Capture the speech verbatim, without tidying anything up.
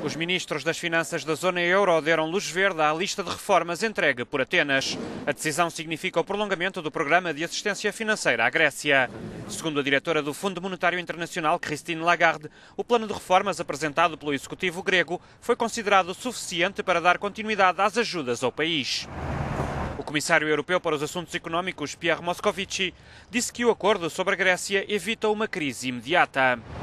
Os ministros das Finanças da zona euro deram luz verde à lista de reformas entregue por Atenas. A decisão significa o prolongamento do programa de assistência financeira à Grécia. Segundo a diretora do Fundo Monetário Internacional, Christine Lagarde, o plano de reformas apresentado pelo executivo grego foi considerado suficiente para dar continuidade às ajudas ao país. O comissário europeu para os assuntos económicos, Pierre Moscovici, disse que o acordo sobre a Grécia evita uma crise imediata.